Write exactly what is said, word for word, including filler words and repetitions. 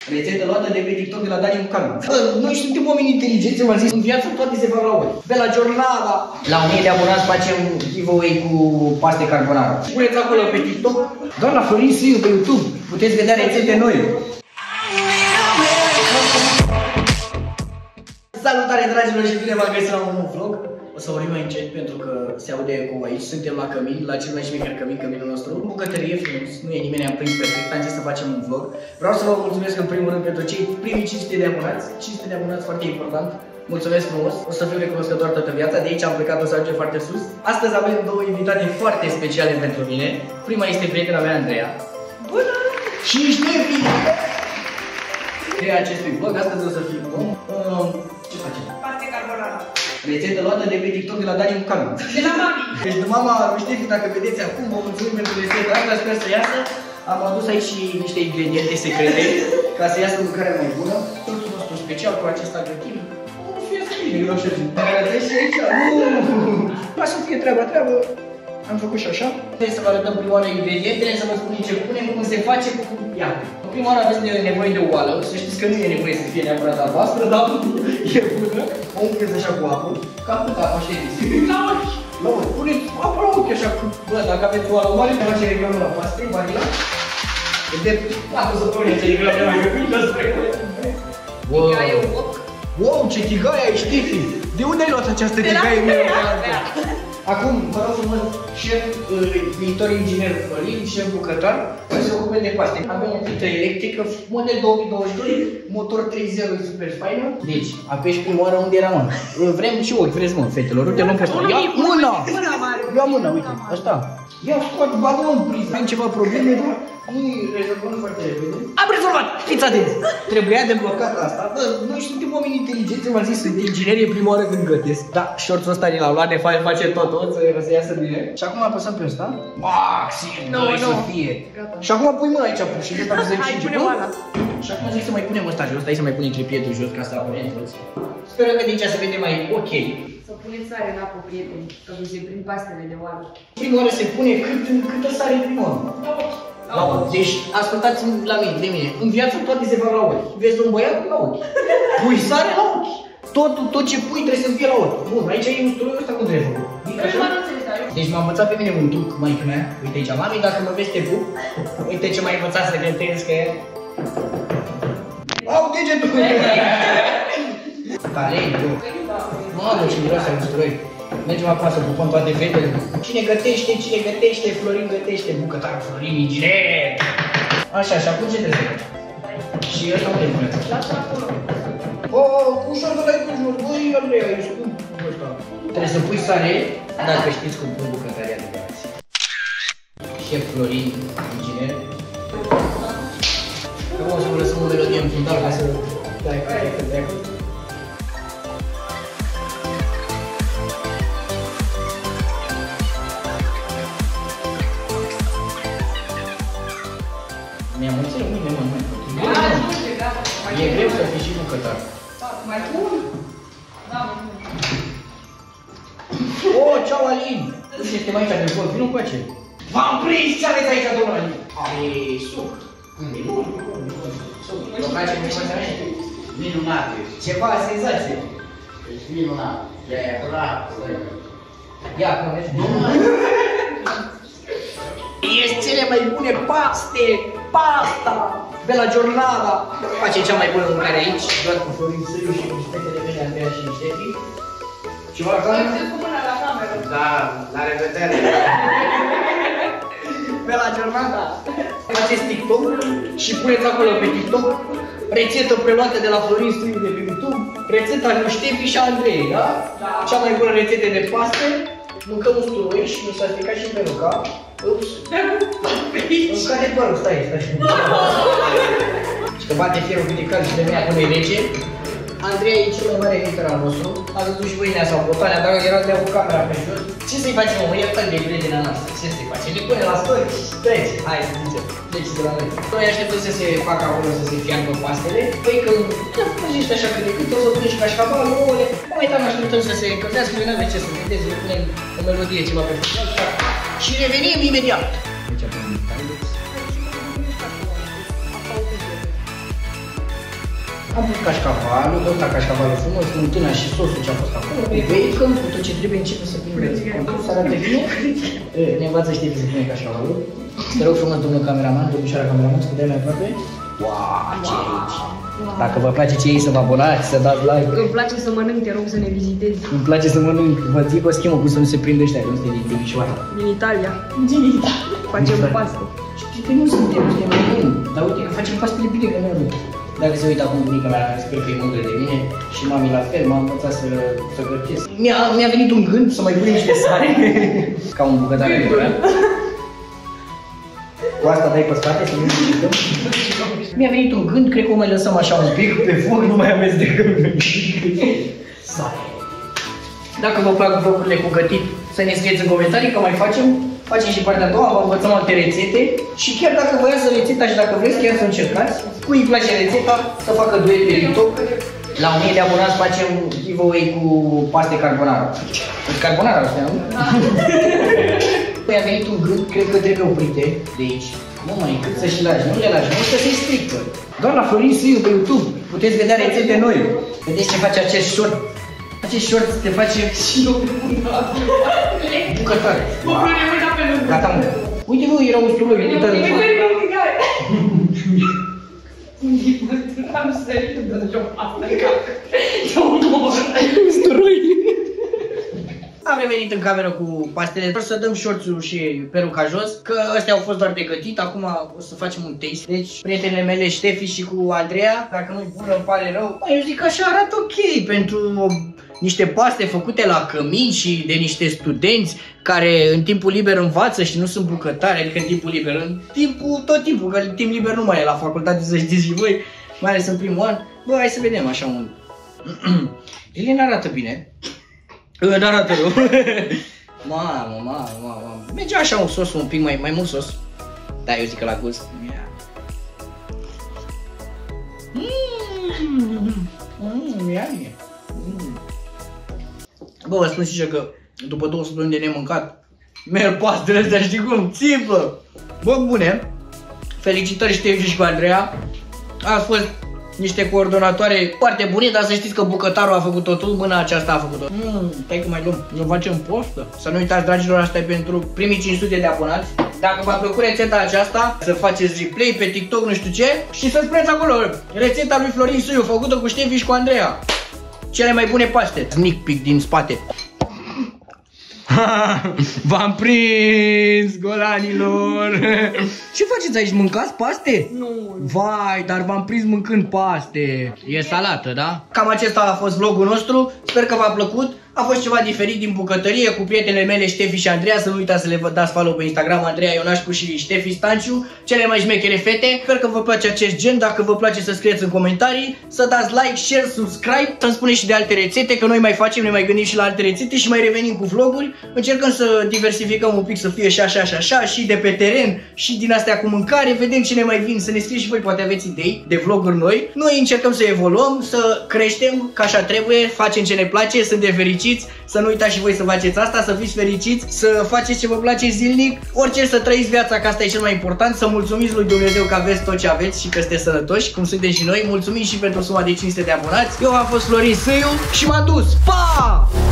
Rețetă luată de pe TikTok de la Dani Mucanu. Noi suntem oameni inteligenți, v-am zis, în viață toate se fac la ori. Pe la Giornada. La o mie de abonați facem giveaway cu paste carbonara. Puneți acolo pe TikTok, doar la Florin Suiu pe YouTube. Puteți vedea rețete noi. Salutare, dragilor, și bine v-am găsit la un nou vlog. O să vorbim mai încet pentru că se aude eco aici. Suntem la cămin, la cel mai șmecher cămin, căminul nostru. În bucătărie frumos, nu e nimeni, am prins perfect, am zis să facem un vlog. Vreau să vă mulțumesc în primul rând pentru cei primii cinci sute de abonați. cinci sute de abonați, foarte important. Mulțumesc frumos, o să fiu recunoscător toată viața, de aici am plecat, o să ajungem foarte sus. Astăzi avem două invitate foarte speciale pentru mine. Prima este prietena mea, Andreea. Bună! Și Ștefi! De acestui vlog, astăzi o să fim bun. Uh, ce facem? Paste carbonara. Rețetă luată de pe TikTok de la Dani Mucanu. De la mami. Deci de mama lui Ștefi, dacă vedeți acum, vă mulțumim pentru rețeta asta, sper să iasă. Am adus aici și niște ingrediente secrete ca să iasă mâncarea mai bună. Totul nostru special cu acesta gătim. Nu fie să bine, eu așa. Dar arătăți și aici? Nu! Lasă să fie treaba, treabă. Am făcut și așa. Trebuie să vă arătăm prima oară ingredientele, să vă spunem ce punem, cum se face, cum... Ia. În prima oară aveți nevoie de oală. Să știți că nu e nevoie să fie neapărat albastră, dar e bună. O umpleți așa cu apă, ca cât apă, așa e. La ochi. La ochi. Puneți apă la ochi așa, bă, dacă aveți oală mare, ne face reclamă la paste, vanila. De patru săptămâni ce reclamă la găpită spre wow. Wow, ce tigaie ai, Ștefi! De unde ai luat această tigaie mea? Acum, vă rog frumos, șef, viitor inginer Florin, șef bucătar, care se ocupe de paste. Avem o plită electrică, model două mii douăzeci și doi, motor trei zero, super faină. Deci, apeși prima oară unde era mâna. Vrem și ochi, vreți mă, fetelor, uite, luăm pe asta. Ia mâna! Ia mâna, uite, asta. Ia scoat, bagă în priză. Am ceva probleme, dar nu-i rezolvăm foarte repede. Am rezolvat! Fiți atenți! Trebuia deblocat asta. Bă, noi suntem oameni inteligenți, v-am zis, sunt inginerie prima oară când gătesc. Da, shorts-ul ăsta ni l-am luat, ne face tot, tot, să iasă bine. Și acum apăsăm pe ăsta. Maxim, doi să fie. Și acum pui mâna aici, și de ăsta să hai, punem ăla. Și acum zic să mai punem ăsta jos, dai să mai punem tripietul jos, ca să apărem toți. Sperăm că de aici se vede mai ok. Să puneți sare în apă, prieteni, că vi se prind pastele de oală. Prima oară se pune cât, câtă sare prima oară. La ochi. Deci, ascultați-mi la mine, de mine. În viață toate se fac la ochi. Vezi un băiat la ochi. Pui sare la ochi. Tot, tot ce pui trebuie să fie la ochi. Bun, aici e usturoiul ăsta cum trebuie făcut. Deci m-a învățat pe mine un truc, maică mea. Uite aici, mami, dacă mă vezi te pup. Uite ce m-a învățat să gătesc, că... Au, degetul! Talentul! Mamă, ce miroase al usturoi. Mergem acum să pupăm toate fetele. Cine gătește, cine gătește, Florin gătește, bucătar Florin, inginer. Așa, și acum ce trebuie să faci? Și ăsta unde puneți? Lasă acolo. O, ușor de la ecujur, băi, Andreea, e scump ăsta. Trebuie să pui sare, dacă știți cum pun bucătaria de băieți. Șef Florin, inginer. Acum o să vă lăsăm o melodie în fundal ca să dai câte câte dai câte. Mi-am înțeles mâine, mă, mă, mă. E greu să fii și bucătar. Mai pun? Da, mai pun. O, ceau, Alin! Nu știu, suntem aici de foc, vino cu ace. V-am prins! Ce aveți aici, domnul Alin? Are suc. E bun, e bun, e bun. Suc. Vă place informația mea? Minunate. Ceva senzație. Ești minunat. Ia, ia. Curat. Ia, că vezi? Ești cele mai bune paste! Pasta! De la Giornada! Face cea mai bună mâncare aici, doar cu Florin Suiu și cu fetele mele, Andreea și Ștefi. Ceva ca... Mergeți cu mâna la cameră. Da, la revedere. De la Giornada! Faceți TikTok și puneți acolo pe TikTok rețetă preluată de la Florin Suiu de pe YouTube, rețeta lui Ștefi și Andrei, da? Da. Cea mai bună rețetă de paste, mâncăm usturoi și mi s-a stricat și peruca. Ups! Îmi scade părul, stai, stai și și că bate fierul câte cald și de mea până e rece. Andreea e cel mai mare hater al nostru. A văzut și pâinea sau botanea, dar era de cu camera pe jos. Ce să-i facem, mă? E atât de prietena noastră. Ce să-i facem? Le pune la story și trece. Hai să zicem. Trece de la noi. Noi așteptăm să se facă acolo, să se fiarbă pastele. Păi că făcește așa cât de cât, o să punem și cașcaval, ouăle. Momentan așteptăm să se încălzească, noi n-aveți ce să vedeți, le punem o melodie, ceva pe final. Și revenim imediat. Aici punem Am pus cașcavalul, ăsta cașcavalul frumos, smântâna și sosul ce a fost acolo. Bacon, cu tot ce trebuie începe să prindă contul, să arate bine. Ne învață Ștefi să pune cașcavalul. Te rog frumos, domnul cameraman, domnișoara cameraman, să dai mai aproape. Wow, ce e aici! Dacă vă place ce e, să vă abonați, să dați like. Îmi place să mănânc, te rog să ne vizitezi. Îmi place să mănânc, vă zic o schimbă cum să nu se prindă ăștia, că nu suntem din Timișoara. Din Italia. Din Italia. Facem paste. Știi că nu suntem, suntem români. Dar uite că facem pastele bine, că nu aduc. Dacă se uită acum bunica mea, sper că e mândră de mine și mami la fel, m-a învățat să, să gătesc. Mi-a mi venit un gând să mai pun niște sare, ca un bucătar de gură. Cu asta dai pe spate să nu mă. Mi-a venit un gând, cred că o mai lăsăm așa un pic pe foc, nu mai amestecăm. Sare. Dacă vă plac vlogurile cu gătit, să ne scrieți în comentarii că mai facem. Facem și partea a doua, vă învățăm alte rețete. Și chiar dacă vă iasă rețeta și dacă vreți chiar să încercați, cui îi place rețeta, să facă duet pe TikTok. La o mie de abonați facem giveaway cu paste carbonara. Carbonara asta, nu? Mi-a venit un gând, cred că trebuie oprite de aici. Nu mai, cât să și lași, nu le lași, nu să se strică. Doar la Florin Suiu pe YouTube puteți vedea rețete noi. Vedeți ce face acest short. Acest short te face și eu bucătare. Gata, mă. Uite, bă, era usturoi, uite tare. Am sărit de joc asta, usturoi. Am revenit în cameră cu pastele, doar să dăm șorțul și peruca jos, că astea au fost doar de gătit, acum o să facem un taste. Deci, prietenele mele, Ștefi și cu Andreea, dacă nu-i bună, îmi pare rău. Eu zic că așa arată ok pentru niște paste făcute la cămin și de niște studenți care în timpul liber învață și nu sunt bucătari, adică în timpul liber, în timpul, tot timpul, că timp liber nu mai e la facultate, să știți și voi, mai ales în primul an. Bă, hai să vedem așa un... Ele n-arată bine. N-arată rău. Mamă, mamă, mamă. Merge așa un sos, un pic mai, mai mult sos. Da, eu zic că la gust. Mmm, mmm, iarnie. Bă, vă spun sincer că după două săptămâni de nemâncat, merg pastele astea, știi cum? Simplă. Bă, bune. Felicitări Ștefi și cu Andreea. Ați fost niște coordonatoare foarte bune, dar să știți că bucătarul a făcut totul, mâna aceasta a făcut totul. Mmm, stai că mai luăm, nu facem postă. Să nu uitați, dragilor, asta e pentru primii cinci sute de abonați. Dacă v-a plăcut rețeta aceasta, să faceți replay pe TikTok, nu știu ce, și să spuneți acolo rețeta lui Florin Suiu, făcută cu Ștefi și cu Andreea. Cele mai bune paste. Sneak peek din spate. V-am prins, golanilor. Ce faceți aici? Mâncați paste? Nu. Vai, dar v-am prins mâncând paste. E salată, da? Cam acesta a fost vlogul nostru. Sper că v-a plăcut. A fost ceva diferit din bucătărie cu prietenele mele Ștefi și Andreea. Să nu uitați să le dați follow pe Instagram, Andreea Ionașcu și Ștefi Stanciu, cele mai șmechere fete. Sper că vă place acest gen. Dacă vă place, să scrieți în comentarii, să dați like, share, subscribe, să-mi spuneți și de alte rețete, că noi mai facem, ne mai gândim și la alte rețete și mai revenim cu vloguri. Încercăm să diversificăm un pic, să fie și așa și așa, și de pe teren, și din astea cu mâncare. Vedem ce ne mai vin, să ne scrieți și voi, poate aveți idei de vloguri noi. Noi încercăm să evoluăm, să creștem, ca așa trebuie, facem ce ne place, suntem fericiți. Să nu uitați și voi să faceți asta, să fiți fericiți, să faceți ce vă place zilnic, orice, să trăiți viața, că asta e cel mai important, să mulțumiți lui Dumnezeu că aveți tot ce aveți și că sunteți sănătoși, cum suntem și noi. Mulțumim și pentru suma de cinci sute de abonați. Eu am fost Florin Suiu și m-am dus. Pa!